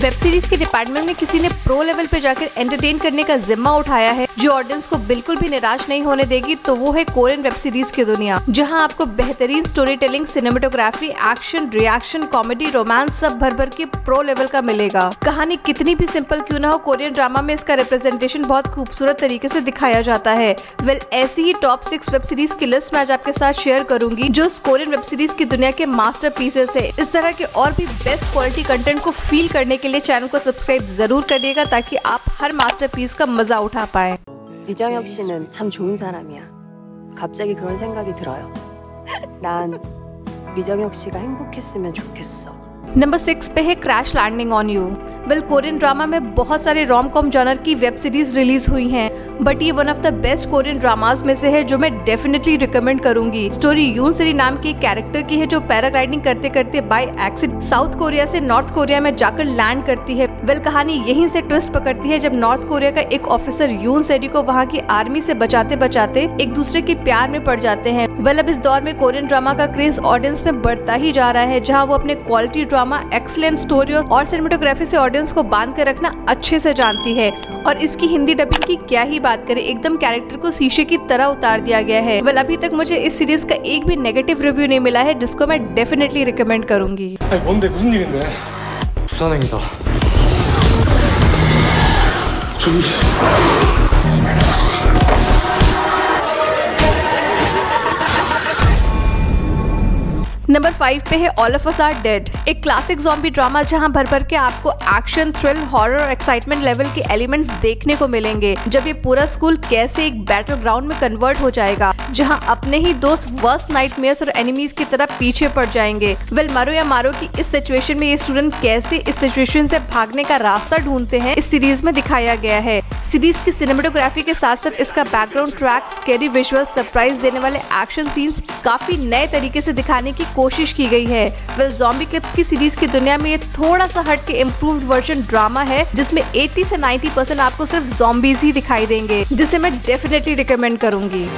Web series के department में किसी ने प्रो लेवल पे जाकर एंटरटेन करने का जिम्मा उठाया है जो ऑडियंस को बिल्कुल भी निराश नहीं होने देगी, तो वो है कोरियन वेब सीरीज की दुनिया, जहां आपको बेहतरीन storytelling, cinematography, action, reaction, comedy, romance सब भर भर के प्रो लेवल का मिलेगा। कहानी कितनी भी सिंपल क्यों ना हो, कोरियन ड्रामा में इसका रिप्रेजेंटेशन बहुत खूबसूरत तरीके से दिखाया जाता है। ऐसी ही टॉप 6 वेब सीरीज की लिस्ट मैं आज आपके साथ शेयर करूंगी जो कोरियन वेब सीरीज की दुनिया के मास्टरपीसेस है। इस तरह के और भी बेस्ट क्वालिटी कंटेंट को फील करने के लिए चैनल को सब्सक्राइब जरूर करिएगा ताकि आप हर मास्टरपीस का मजा उठा पाए। 리정혁 씨는 참 좋은 사람이야. 갑자기 그런 생각이 들어요. 난 리정혁 씨가 행복했으면 좋겠어. नंबर 6 पे है crash landing on you. Korean drama में बहुत सारे रोम कॉम जॉनर की वेब सीरीज रिलीज हुई हैं, बट ये one of the best Korean dramas में से है जो मैं डेफिनेटली रिकमेंड करूंगी। स्टोरी यून सेरी नाम के कैरेक्टर की है जो पैराग्लाइडिंग करते करते बाय एक्सीडेंट साउथ कोरिया से नॉर्थ कोरिया में जाकर लैंड करती है। कहानी यहीं से ट्विस्ट पकड़ती है जब नॉर्थ कोरिया का एक ऑफिसर यून सेरी को वहाँ की आर्मी से बचाते बचाते एक दूसरे के प्यार में पड़ जाते हैं। अब इस दौर में कोरियन ड्रामा का क्रेज ऑडियंस में बढ़ता ही जा रहा है, जहाँ वो अपने क्वालिटी ड्रामा, एक्सीलेंट स्टोरी और सिनेमेटोग्राफी से ऑडियंस को बांध कर रखना अच्छे से जानती है। और इसकी हिंदी डबिंग की क्या ही बात करें, एकदम कैरेक्टर को शीशे की तरह उतार दिया गया है। अभी तक मुझे इस सीरीज का एक भी नेगेटिव रिव्यू नहीं मिला है जिसको मैं डेफिनेटली रिकमेंड करूंगी। नंबर 5 पे है all of us are dead, एक क्लासिक ज़ॉम्बी ड्रामा जहां भर भर के आपको एक्शन, थ्रिल, हॉरर और एक्साइटमेंट लेवल के एलिमेंट्स देखने को मिलेंगे जब ये पूरा स्कूल कैसे एक बैटल ग्राउंड में कन्वर्ट हो जाएगा, जहां अपने ही दोस्त वर्स्ट नाइटमेयर्स और एनिमीज की तरह पीछे पड़ जाएंगे। मारो या मारो की इस सिचुएशन में ये स्टूडेंट कैसे इस सिचुएशन से भागने का रास्ता ढूंढते हैं, इस सीरीज में दिखाया गया है। सीरीज की सिनेमेटोग्राफी के साथ साथ इसका background track, scary visual, surprise देने वाले एक्शन सीन्स काफी नए तरीके से दिखाने की कोशिश की गई है। ज़ॉम्बी क्लिप्स की सीरीज की दुनिया में ये थोड़ा सा हट के इम्प्रूव्ड वर्जन ड्रामा है जिसमें 80 से 90% आपको सिर्फ ज़ॉम्बीज ही दिखाई देंगे, जिसे मैं डेफिनेटली रिकमेंड करूंगी।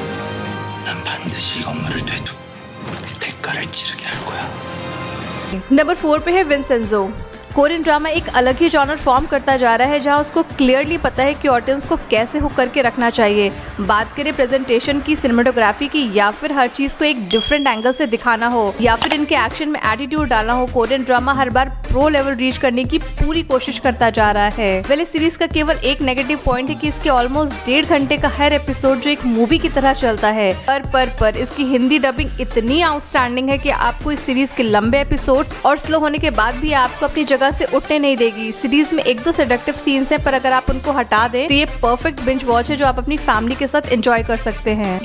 नंबर 4 पे है विंसेंजो। कोरियन ड्रामा एक अलग ही जॉनर फॉर्म करता जा रहा है जहां उसको क्लियरली पता है कि ऑडियंस को कैसे हुक करके रखना चाहिए। बात करें प्रेजेंटेशन की, सिनेमेटोग्राफी की, या फिर हर चीज को एक डिफरेंट एंगल से दिखाना हो, या फिर इनके एक्शन में एटीट्यूड डालना हो, कोरियन ड्रामा हर बार प्रो लेवल रीच करने की पूरी कोशिश करता जा रहा है। इस सीरीज का केवल एक नेगेटिव पॉइंट है कि इसके ऑलमोस्ट 1.5 घंटे का हर एपिसोड जो एक मूवी की तरह चलता है, पर इसकी हिंदी डबिंग इतनी आउटस्टैंडिंग है कि आपको इस सीरीज के लंबे एपिसोड्स और स्लो होने के बाद भी आपको अपनी जगह से उठने नहीं देगी। सीरीज में 1-2 सेडक्टिव सीन्स हैं, पर अगर आप उनको हटा दें तो ये परफेक्ट बिंज वॉच है जो आप अपनी फैमिली के साथ एंजॉय कर सकते हैं।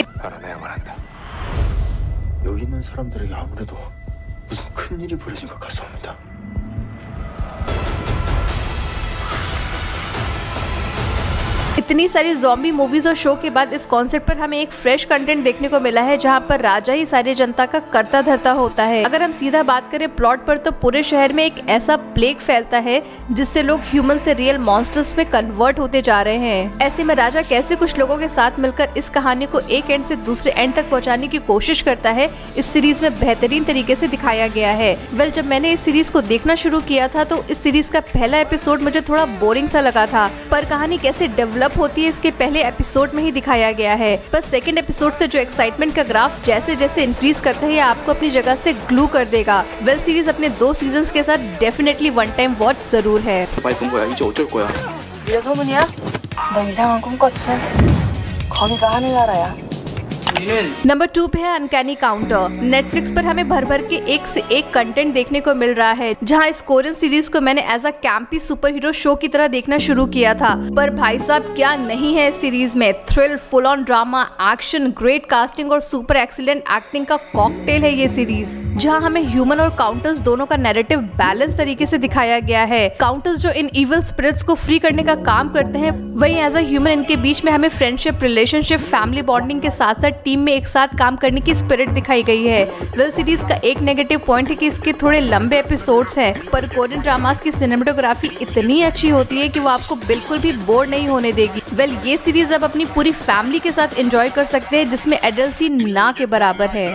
इतनी सारी ज़ॉम्बी मूवीज और शो के बाद इस कॉन्सेप्ट पर हमें एक फ्रेश कंटेंट देखने को मिला है जहां पर राजा ही सारी जनता का करता धरता होता है। अगर हम सीधा बात करें प्लॉट पर तो पूरे शहर में एक ऐसा प्लेग फैलता है जिससे लोग ह्यूमन से रियल मॉन्स्टर्स में कन्वर्ट होते जा रहे हैं। ऐसे में राजा कैसे कुछ लोगों के साथ मिलकर इस कहानी को एक एंड से दूसरे एंड तक पहुँचाने की कोशिश करता है, इस सीरीज में बेहतरीन तरीके से दिखाया गया है। जब मैंने इस सीरीज को देखना शुरू किया था तो इस सीरीज का पहला एपिसोड मुझे थोड़ा बोरिंग सा लगा था, पर कहानी कैसे डेवलप होती है इसके पहले एपिसोड में ही दिखाया गया है। बस सेकंड एपिसोड से जो एक्साइटमेंट का ग्राफ जैसे जैसे इंक्रीज करता है, आपको अपनी जगह से ग्लू कर देगा। सीरीज अपने 2 सीजन्स के साथ डेफिनेटली वन टाइम वॉच जरूर है। 네가 소문이야? 너 이상한 꿈 꿨지? 거기가 하늘나라야. नंबर 2 पे है अनकैनी काउंटर। नेटफ्लिक्स पर हमें भर भर के एक से एक कंटेंट देखने को मिल रहा है, जहां इस कोरियन सीरीज को मैंने as a campy superhero show की तरह देखना शुरू किया था, पर भाई साहब क्या नहीं है इस सीरीज में। Thrill, full on drama, action, great casting और सुपर एक्सीलेंट एक्टिंग का कॉकटेल है ये सीरीज, जहां हमें ह्यूमन और काउंटर्स दोनों का नैरेटिव बैलेंस तरीके से दिखाया गया है। काउंटर्स जो इन इविल स्पिरिट्स को फ्री करने का काम करते हैं, वहीं एज अ ह्यूमन इनके बीच में हमें फ्रेंडशिप, रिलेशनशिप, फैमिली बॉन्डिंग के साथ साथ टीम में एक साथ काम करने की स्पिरिट दिखाई गई है। सीरीज का एक नेगेटिव पॉइंट है कि इसके थोड़े लंबे एपिसोड्स हैं, पर कोरियन ड्रामास की सिनेमेटोग्राफी इतनी अच्छी होती है कि वो आपको बिल्कुल भी बोर नहीं होने देगी। ये सीरीज आप अपनी पूरी फैमिली के साथ एंजॉय कर सकते हैं, जिसमें एडल्ट सीन ना के बराबर है।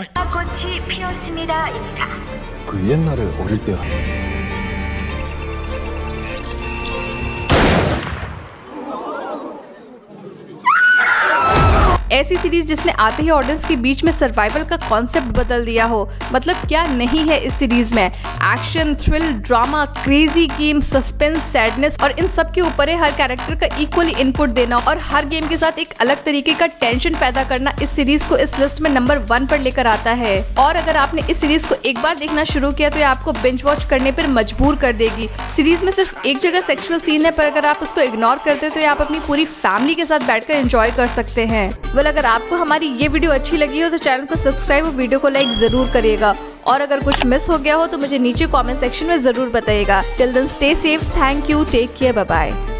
ऐसी सीरीज जिसने आते ही ऑडियंस के बीच में सर्वाइवल का कॉन्सेप्ट बदल दिया हो। मतलब क्या नहीं है इस सीरीज में, action, thrill, drama, crazy game, suspense, sadness और इन सब के ऊपर है हर कैरेक्टर का इक्वली इनपुट देना और हर गेम के साथ एक अलग तरीके का टेंशन पैदा करना इस सीरीज को इस लिस्ट में नंबर 1 पर लेकर आता है। और अगर आपने इस सीरीज को एक बार देखना शुरू किया तो ये आपको बिंज वॉच करने पर मजबूर कर देगी। सीरीज में सिर्फ एक जगह सेक्सुअल सीन है, पर अगर आप उसको इग्नोर करते हो तो ये आप अपनी पूरी फैमिली के साथ बैठकर एंजॉय कर सकते हैं। अगर आपको हमारी ये वीडियो अच्छी लगी हो तो चैनल को सब्सक्राइब और वीडियो को लाइक जरूर करिएगा और अगर कुछ मिस हो गया हो तो मुझे नीचे कमेंट सेक्शन में जरूर बताइएगा। Till then stay safe, thank you, take care, bye bye.